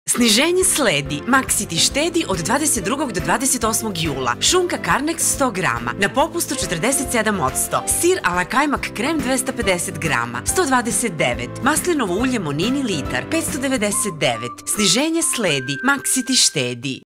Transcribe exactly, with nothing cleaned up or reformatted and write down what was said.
Sniženje sledi. Maxi ti štedi od dvadeset drugog do dvadeset osmog jula. Šunka Carnex sto grama. Na popustu četrdeset sedam posto. Sir a la kajmak krem dvesta pedeset grama. sto dvadeset devet. Maslinovo ulje Monini litar. petsto devedeset devet. Sniženje sledi. Maxi ti štedi.